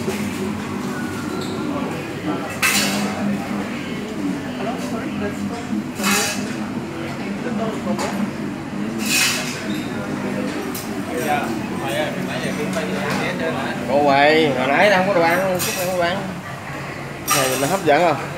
Cô quầy, hồi nãy tao không có đồ ăn, chút này không có đồ ăn. Này nó hấp dẫn không?